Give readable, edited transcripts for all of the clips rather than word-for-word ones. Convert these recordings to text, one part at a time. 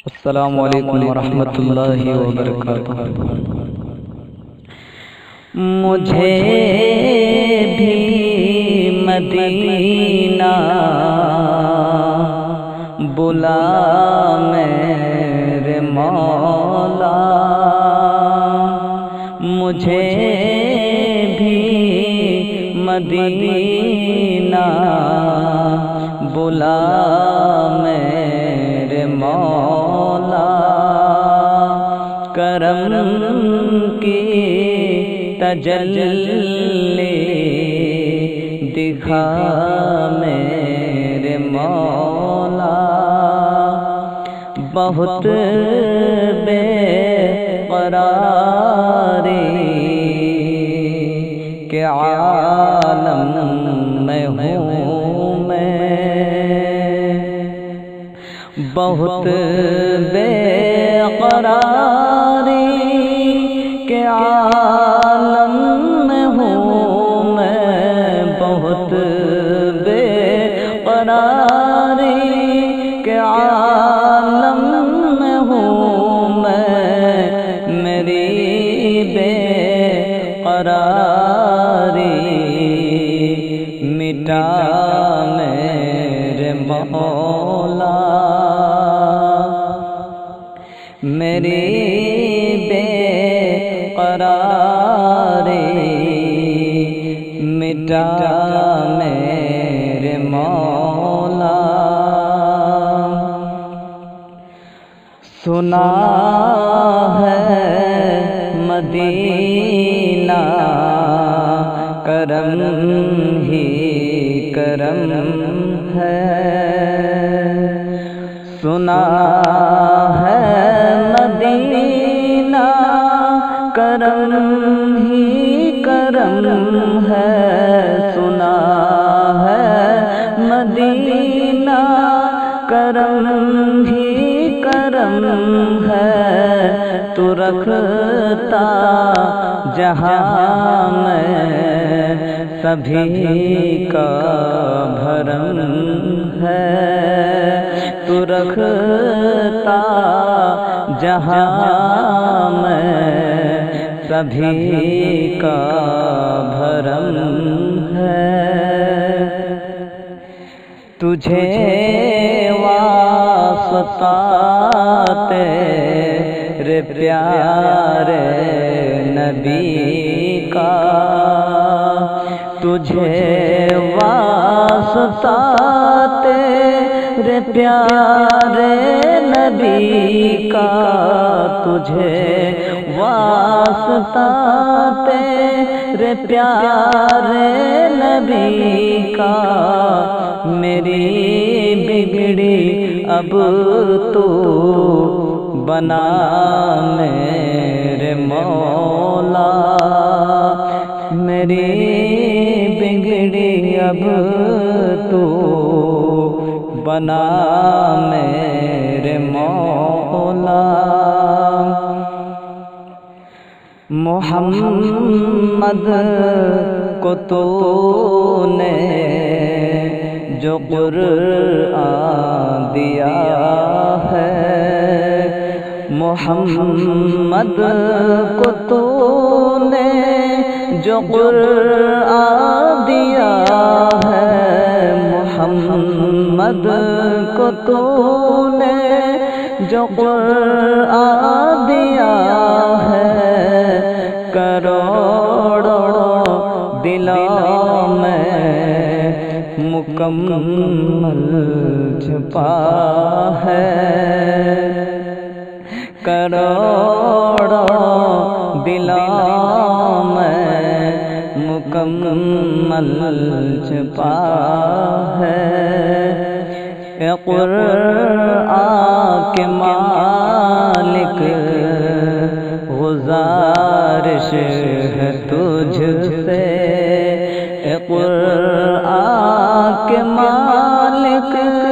السلام علیکم ورحمۃ اللہ وبرکاتہ۔ مجھے بھی مدینہ بلا میرے مولا، مجھے بھی مدینہ بلا میرے مولا، کرم کی تجلی دکھا میرے مولا، بہت بے قراری کے عالم میں ہوں میں، بہت بے قراری کے عالم میں ہوں میں، بہت بے قراری کے عالم میں ہوں میں، میری بے قراری مٹا میرے مولا، میری بے قراری مٹا میرے مولا، سنا ہے مدینہ کرم ہی کرم ہے، سنا ہے مدینہ کرم ہی کرم ہے، سنا ہے مدینہ کرم ہی کرم ہے، تو رکھتا جہاں میں سبھی کا بھرم ہے، تو رکھتا جہاں میں سبھی کا بھرم ہے، تجھے واسطہ تیرے پیارے نبی کا، تجھے واسطہ تیرے پیارے نبی کا، تجھے واسطہ تیرے پیارے نبی کا، میری بگڑی اب تو بنا میرے مولا، میری بگڑی اب تو بنا میرے مولا، محمد کو تو نے جو قرآن دیا ہے، محمد کو تو نے جو قرآن دیا ہے، محمد کو تو نے جو قرآن دیا ہے، کروڑوں دلوں میں مکمل چھپا ہے، کروڑوں دلوں میں مکمل چھپا ہے، اے قرآن کے مالک گزارش ہے تجھ سے، اے قرآن کے مالک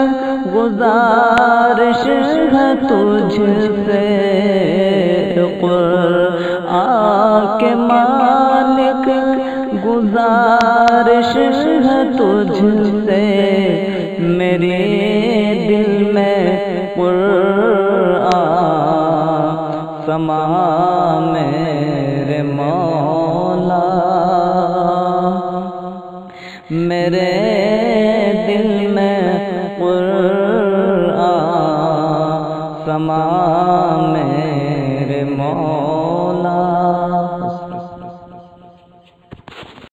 گزارش ہے تجھ سے، قرآن کے مالک گزارش ہے تجھ سے، میرے دل میں قرآن سما میرے مولا، میرے دل میں قرآن سما